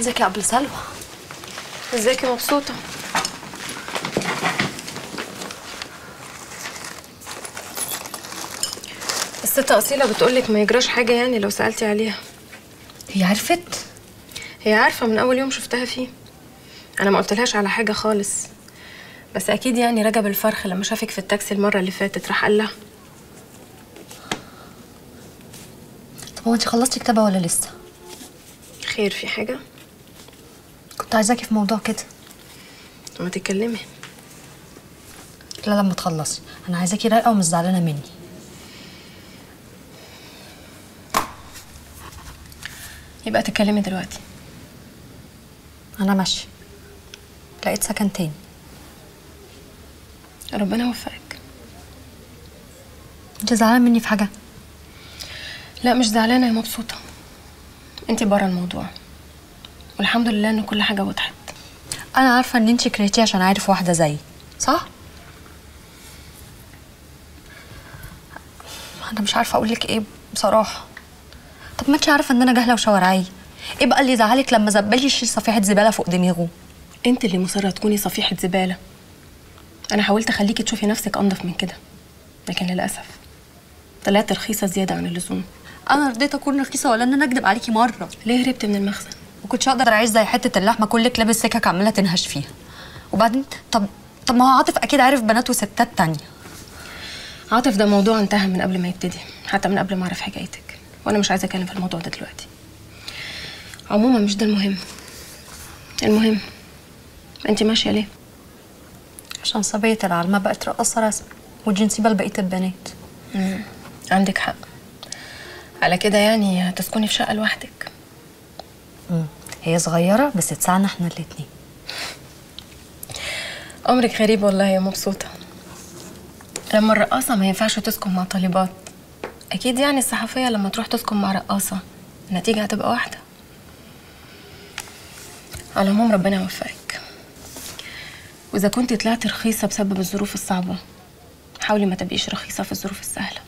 ازيك يا قبل سلوى؟ ازيك يا مبسوطة؟ الست أصيلة بتقولك ما يجراش حاجة يعني لو سألتي عليها. هي عرفت؟ هي عارفة من أول يوم شفتها فيه. أنا ما قلتلهاش على حاجة خالص، بس أكيد يعني رجب الفرخ لما شافك في التاكسي المرة اللي فاتت راح قال لها. طب هو انت خلصتي كتابة ولا لسه؟ خير، في حاجة؟ كنت عايزاكي في موضوع كده. ما تتكلمي. لا لما تخلصي، انا عايزاكي رايقة ومش زعلانة مني. يبقى تتكلمي دلوقتي. انا ماشية، لقيت سكن تاني. ربنا يوفقك. انت زعلانة مني في حاجة؟ لا مش زعلانة يا مبسوطة، انت بره الموضوع والحمد لله ان كل حاجة وضحت. انا عارفة ان انت كرهتيه عشان عارف واحدة زيي، صح؟ انا مش عارفة اقولك ايه بصراحة. طب ما انت عارفة ان انا جاهلة وشوارعية. ايه بقى اللي يزعلك لما زبالي يشيل صفيحة زبالة فوق دماغه؟ انت اللي مصرة تكوني صفيحة زبالة. انا حاولت اخليكي تشوفي نفسك انضف من كده، لكن للاسف طلعت رخيصة زيادة عن اللزوم. انا رضيت اكون رخيصة ولا ان انا اكدب عليكي مرة؟ ليه هربت من المخزن؟ وكنتش اقدر اعيش زي حتة اللحمة كلك لابس سكك عمالة تنهش فيها. وبعدين طب ما هو عاطف اكيد عارف بنات وستات تانية. عاطف ده موضوع انتهى من قبل ما يبتدي، حتى من قبل ما اعرف حكايتك، وانا مش عايزة اتكلم في الموضوع ده دلوقتي. عموما مش ده المهم. المهم انت ماشية ليه؟ عشان صبية العلمة بقت رقاصة رسم وجنسيبة لبقية البنات. عندك حق. على كده يعني هتسكني في شقة لوحدك؟ هي صغيرة بس تسعنا احنا الاتنين. عمرك غريب والله يا مبسوطة. لما الرقاصة ما ينفعش تسكن مع طالبات، أكيد يعني الصحفية لما تروح تسكن مع رقاصة النتيجة هتبقى واحدة. على العموم ربنا يوفقك، وإذا كنت طلعتي رخيصة بسبب الظروف الصعبة حاولي ما تبقيش رخيصة في الظروف السهلة،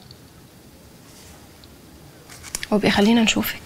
وابقي خلينا نشوفك.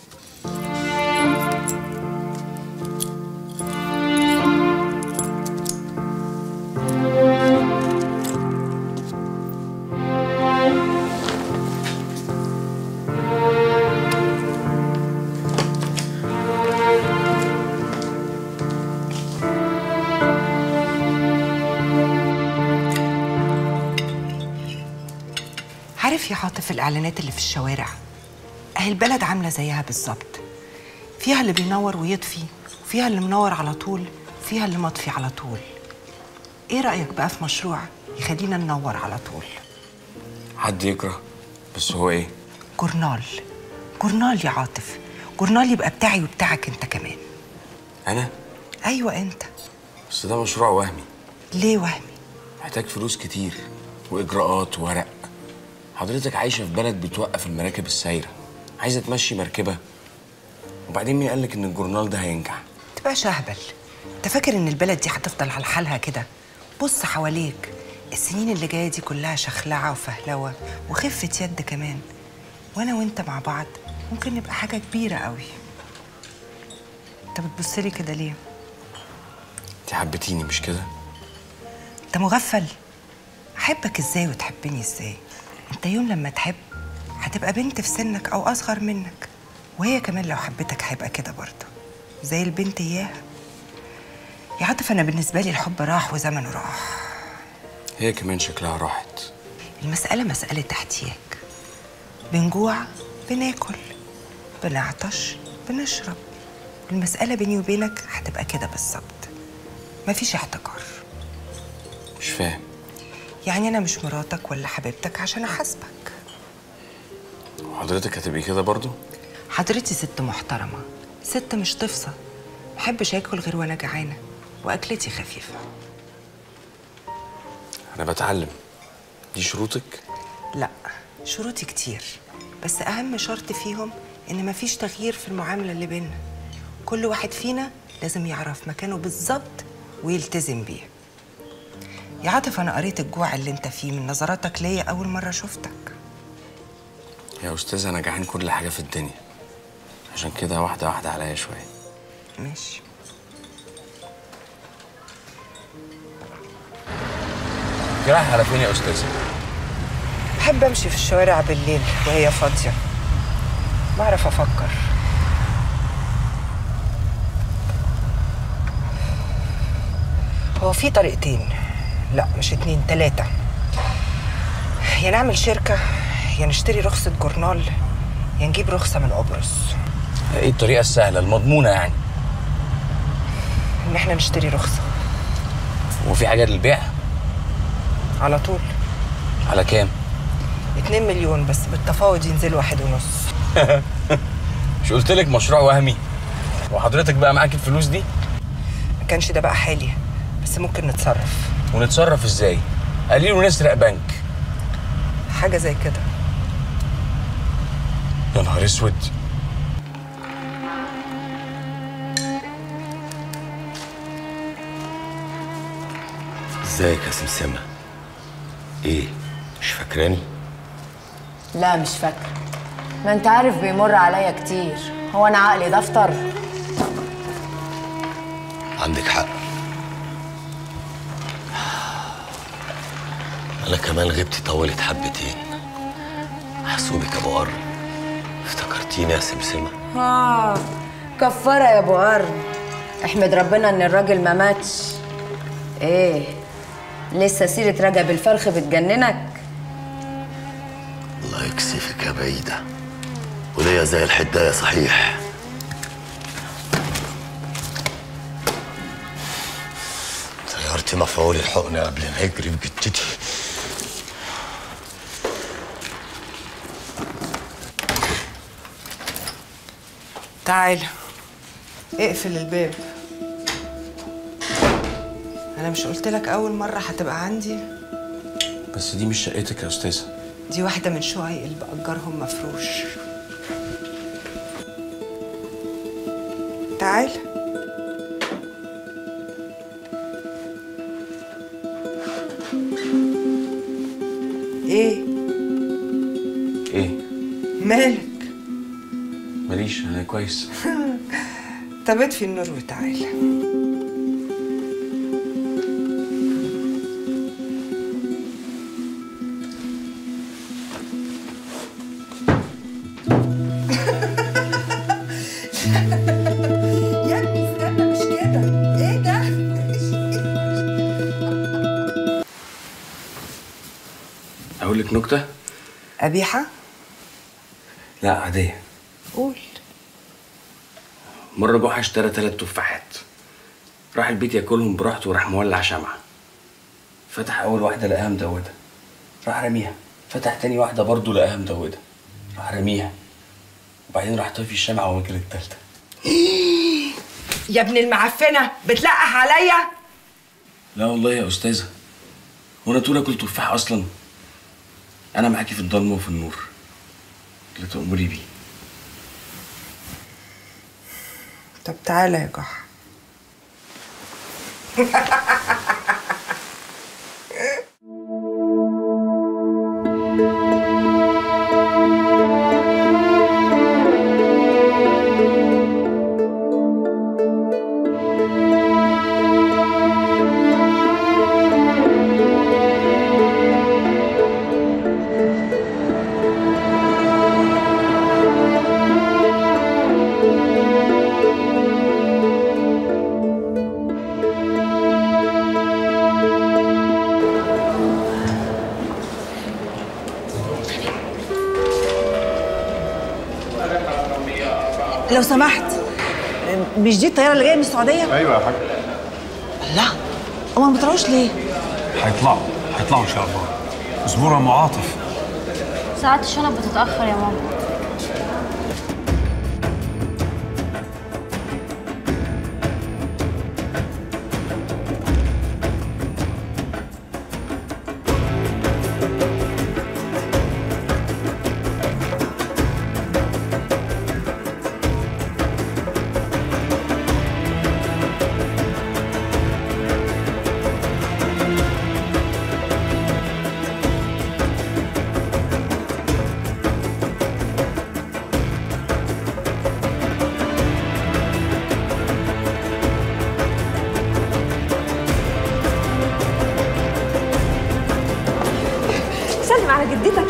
عارف يا عاطف الإعلانات اللي في الشوارع؟ أهي البلد عاملة زيها بالظبط، فيها اللي بينور ويطفي، وفيها اللي منور على طول، وفيها اللي مطفي على طول. إيه رأيك بقى في مشروع يخلينا ننور على طول؟ حد يكره، بس هو إيه؟ جورنال. جورنال يا عاطف، جورنال يبقى بتاعي وبتاعك أنت كمان. أنا؟ أيوة أنت. بس ده مشروع وهمي. ليه وهمي؟ محتاج فلوس كتير وإجراءات وورق. حضرتك عايشة في بلد بتوقف المراكب السايرة، عايزة تمشي مركبة، وبعدين مين قالك إن الجورنال ده هينجح؟ تبقاش أهبل. أنت فاكر إن البلد دي هتفضل على حالها كده؟ بص حواليك، السنين اللي جاية دي كلها شخلعة وفهلوة وخفة يد كمان، وأنا وأنت مع بعض ممكن نبقى حاجة كبيرة قوي. أنت بتبصلي كده ليه؟ أنت حبيتيني مش كده؟ أنت مغفل؟ أحبك إزاي وتحبني إزاي؟ أنت يوم لما تحب هتبقى بنت في سنك أو أصغر منك، وهي كمان لو حبتك هيبقى كده برضه زي البنت إياها. يا عاطف أنا بالنسبة لي الحب راح وزمنه راح. هي كمان شكلها راحت. المسألة مسألة احتياج، بنجوع بناكل، بنعطش بنشرب. المسألة بيني وبينك هتبقى كده بالظبط، مفيش احتكار. مش فاهم. يعني أنا مش مراتك ولا حبيبتك عشان أحاسبك. وحضرتك هتبقي كده برضو؟ حضرتي ست محترمة، ست مش تفصى، محبش آكل غير وأنا جعانة، وأكلتي خفيفة. أنا بتعلم. دي شروطك؟ لا، شروطي كتير، بس أهم شرط فيهم إن مفيش تغيير في المعاملة اللي بينا. كل واحد فينا لازم يعرف مكانه بالظبط ويلتزم بيه. يا عاطف أنا قريت الجوع اللي أنت فيه من نظراتك ليا أول مرة شفتك. يا أستاذة أنا جعان كل حاجة في الدنيا، عشان كده واحدة واحدة عليا شوية. ماشي. رايح على فين يا استاذه؟ بحب امشي في الشوارع بالليل وهي فاضيه، بعرف افكر. هو في طريقتين، لا مش 2 3، يا نعمل شركه يا نشتري رخصه جورنال يا نجيب رخصه من قبرص. ايه الطريقه السهله المضمونه يعني؟ ان احنا نشتري رخصه. وفي حاجه للبيع؟ على طول. على كام؟ 2 مليون بس بالتفاوض ينزل 1.5. مش قلت لك مشروع وهمي؟ وحضرتك بقى معاك الفلوس دي؟ ما كانش ده بقى حالي، بس ممكن نتصرف. ونتصرف ازاي؟ قليل ونسرق بنك. حاجه زي كده. يا نهار اسود. ازيك يا سمسمة؟ ايه مش فاكراني؟ لا مش فاكرة. ما انت عارف بيمر عليا كتير، هو انا عقلي دفتر؟ عندك حق. انا كمان غبتي طولت حبتين. حسوبك ابو قرن. افتكرتيني يا سمسمة؟ كفارة يا ابو قرن. احمد ربنا ان الراجل ما ماتش. ايه لسه سيرة رجب الفرخ بتجننك؟ الله يكسفك يا بعيدة، وليا زي الحداية صحيح. طيرتي مفعول الحقن قبل ما يجري بجدتي. تعال اقفل الباب. انا مش قلت لك اول مره هتبقى عندي؟ بس دي مش شقتك يا استاذه. دي واحده من شقق اللي باجرهم مفروش. تعال. ايه ايه؟ مالك؟ ماليش، انا كويس. طب اطفي النور وتعال. يا ابني استنى، مش كده. ايه ده؟ اقول لك نكته؟ قبيحه؟ لا عاديه. قول. مرة جحا اشترى 3 تفاحات، راح البيت ياكلهم براحته وراح مولع شمعة. فتح أول واحدة لقاها مدودة، راح رميها. فتح تاني واحدة برضه لقاها مدودة، راح رميها. وبعدين راح طافي الشمعة وماكل التالتة. يا ابن المعفنة بتلقح عليا؟ لا والله يا أستاذة، هو أنا طول آكل تفاح أصلا؟ أنا معاكي في الضلمة وفي النور، اللي تأمري بيه. طب تعالى يا جحا. لو سمحت، مش دي الطياره اللي جايه من السعوديه؟ ايوه يا حاج. لا، هما ما بيطلعوش ليه؟ هيطلعوا ان شاء الله. اصبروا يا ام عاطف. ساعات الشنط بتتأخر يا ماما.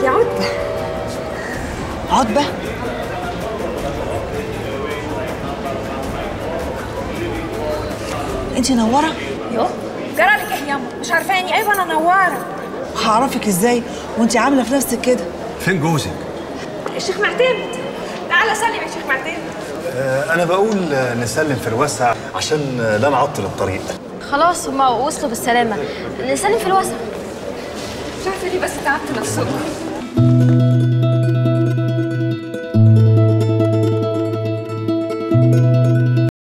يا عتبة. عتبة؟ انت نوره؟ يو جرالك ايه ياما؟ مش عارفاني؟ ايوه انا نواره. هعرفك ازاي وانت عامله في نفسك كده؟ فين جوزك؟ الشيخ معتمد، تعالى سلم يا شيخ معتمد. انا بقول نسلم في الوسع عشان لا نعطل الطريق. خلاص هما وصلوا بالسلامة، نسلم في الوسط. مش عارفه ليه بس تعبت نفسكم.